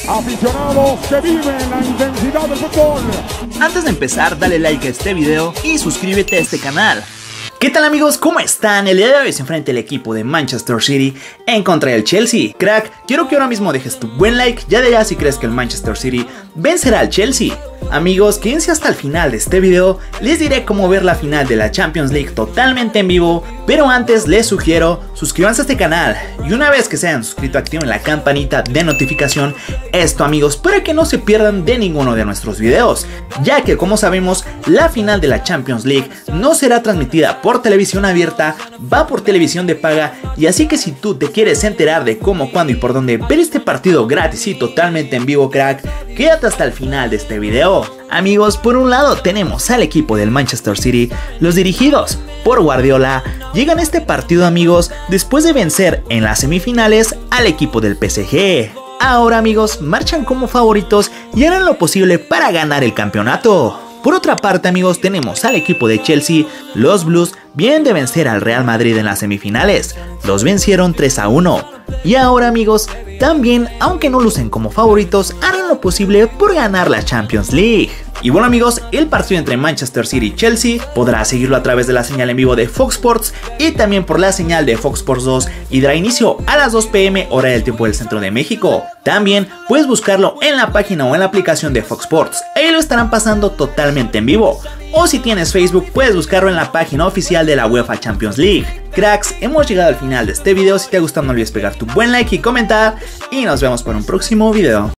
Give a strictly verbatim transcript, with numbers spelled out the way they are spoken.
Aficionados que viven la intensidad del fútbol. Antes de empezar, dale like a este video y suscríbete a este canal. ¿Qué tal amigos? ¿Cómo están? El día de hoy se enfrenta el equipo de Manchester City en contra del Chelsea. Crack, quiero que ahora mismo dejes tu buen like, ya de ya si crees que el Manchester City vencerá al Chelsea. Amigos, quédense hasta el final de este video, les diré cómo ver la final de la Champions League totalmente en vivo, pero antes les sugiero suscríbanse a este canal y una vez que se hayan suscrito activen la campanita de notificación, esto amigos, para que no se pierdan de ninguno de nuestros videos, ya que como sabemos la final de la Champions League no será transmitida por televisión abierta, va por televisión de paga, y así que si tú te quieres enterar de cómo, cuándo y por dónde ver este partido gratis y totalmente en vivo, crack, quédate hasta el final de este video. Amigos, por un lado tenemos al equipo del Manchester City, los dirigidos por Guardiola, llegan a este partido amigos después de vencer en las semifinales al equipo del P S G. Ahora amigos, marchan como favoritos y harán lo posible para ganar el campeonato. Por otra parte amigos, tenemos al equipo de Chelsea, los Blues vienen de vencer al Real Madrid en las semifinales, los vencieron tres a uno. Y ahora amigos, también, aunque no lucen como favoritos, harán lo posible por ganar la Champions League. Y bueno amigos, el partido entre Manchester City y Chelsea podrá seguirlo a través de la señal en vivo de Fox Sports y también por la señal de Fox Sports dos y dará inicio a las dos p m hora del tiempo del centro de México. También puedes buscarlo en la página o en la aplicación de Fox Sports, ahí lo estarán pasando totalmente en vivo. O si tienes Facebook puedes buscarlo en la página oficial de la UEFA Champions League. Cracks, hemos llegado al final de este video, si te ha gustado no olvides pegar tu buen like y comentar y nos vemos para un próximo video.